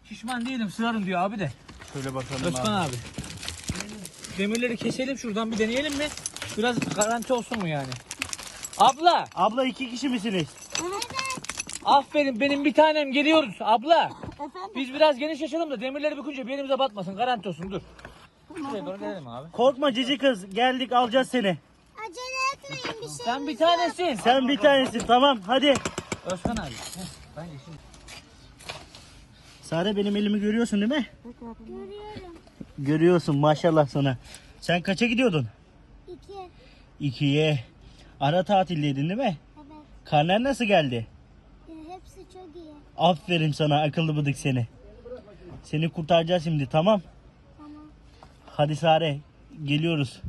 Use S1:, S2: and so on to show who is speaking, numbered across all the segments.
S1: Şişman değilim, sığarım diyor abi de.
S2: Şöyle bakalım
S1: Özkan abi. Demirleri keselim şuradan, bir deneyelim mi? Biraz garanti olsun mu yani? Abla!
S2: Abla 2 kişi misiniz?
S1: Aferin, benim bir tanem, geliyoruz abla.
S3: Efendim?
S1: Biz biraz geniş açalım da demirleri bükünce bir elimize batmasın, garanti olsun, dur. Şuraya doğru gelelim abi.
S2: Korkma cici kız, geldik alacağız seni.
S3: Acele etmeyin bir şey.
S1: Sen bir tanesin.
S2: Sen bir tanesin, tamam hadi.
S1: Özkan abi. Ben geçeyim.
S2: Sare benim elimi görüyorsun değil mi?
S3: Görüyorum.
S2: Görüyorsun maşallah sana. Sen kaça gidiyordun?
S3: 2.
S2: 2'ye. Ara tatildeydin değil mi?
S3: Evet.
S2: Karnen nasıl geldi?
S3: Hepsi çok iyi.
S2: Aferin sana, akıllı bıdık seni. Seni kurtaracağız şimdi, tamam.
S3: Tamam.
S2: Hadi Sare, geliyoruz.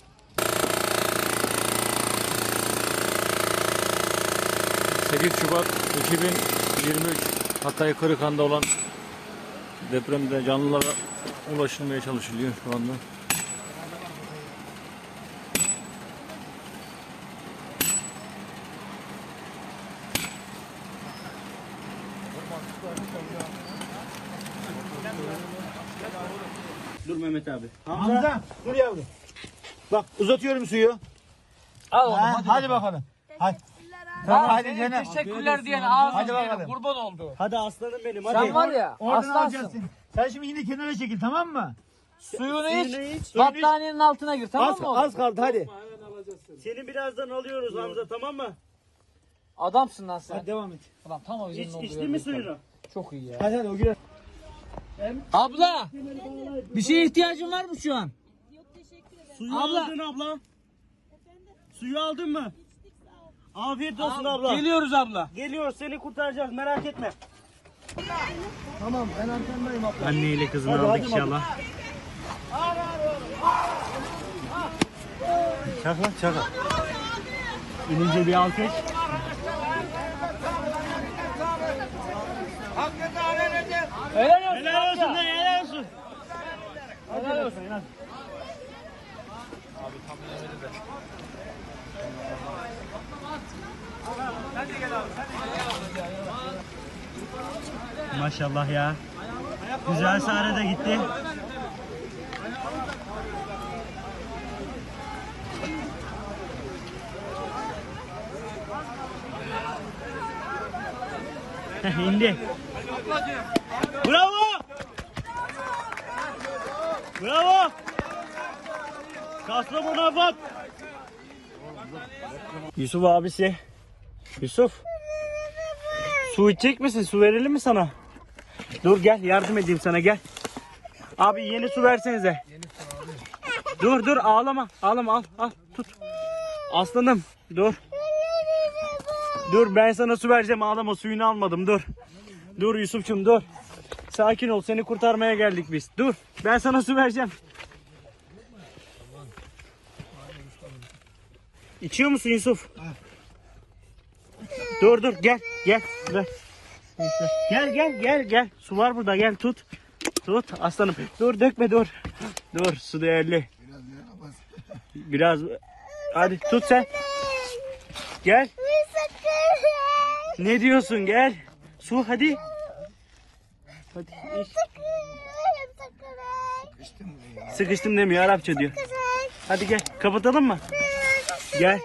S4: Şubat 2023 Hatay Kırıkhan'da olan depremde canlılara ulaşılmaya çalışılıyor şu anda.
S2: Dur Mehmet abi.
S5: Hamza dur yavrum. Bak uzatıyorum suyu.
S1: Al oğlum,
S5: Ha, hadi bakalım. Hadi.
S1: Tamam,
S5: hadi
S1: senin
S5: canım.
S1: teşekkürler diyen ağzın
S5: Hadi
S1: diyelim,
S5: bakalım.
S1: kurban oldu.
S2: Hadi aslanım benim, hadi.
S1: Sen var ya,
S5: Oradan
S1: aslansın.
S5: alacaksın. Sen şimdi yine kenara çekil, tamam mı?
S1: Suyunu
S2: Suyunu
S1: iç,
S2: iç.
S1: battaniyenin altına gir, tamam mı oğlum?
S5: Az kaldı hadi.
S2: Seni birazdan alıyoruz Hamza, tamam mı?
S1: Adamsın lan sen.
S5: Hadi devam et.
S1: Ulan tam o yüzden oldu.
S2: İçti mi suyunu?
S1: Çok iyi ya.
S5: Hadi o girer.
S1: Abla! Bir şeye ihtiyacın var mı şu an?
S2: Suyu
S1: Abla.
S2: aldın abla. Suyu aldın mı? Afiyet olsun abla.
S1: Geliyoruz abla.
S2: Geliyoruz, seni kurtaracağız, merak etme.
S5: Tamam ben arkandayım abla.
S2: Anneyle kızını
S5: Hadi,
S2: aldık
S5: hadi
S2: inşallah. Çak lan çak. İnince bir alkış.
S1: Helal olsun.
S2: Helal olsun
S1: amca.
S2: lan, helal olsun.
S1: Helal olsun.
S2: Maşallah ya. Güzel Sare de gitti. İndi. Bravo. Bravo. Kastamonu Afat. Yusuf abisi. Yusuf. Su içecek misin? Su verelim mi sana? Dur gel, yardım edeyim sana, gel. Abi yeni su versenize. Dur dur, ağlama. Ağlama, al tut. Aslanım dur. Dur ben sana su vereceğim, ağlama, suyunu almadım, dur. Dur Yusuf'cum dur. Sakin ol, seni kurtarmaya geldik biz. Dur ben sana su vereceğim. İçiyor musun Yusuf? Dur gel ver. Gel. Su var burada, gel tut. Tut aslanım. Dur dökme, dur. Dur, su değerli. Biraz. Hadi tut sen. Gel. Ne diyorsun, gel. Su hadi. Hadi iç. Sıkıştım demiyor, Arapça diyor. Hadi gel, kapatalım mı? Gel.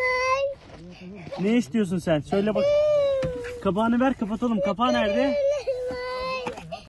S2: Ne istiyorsun sen? Söyle bak. Kapağını ver, kapatalım. Kapağı nerede?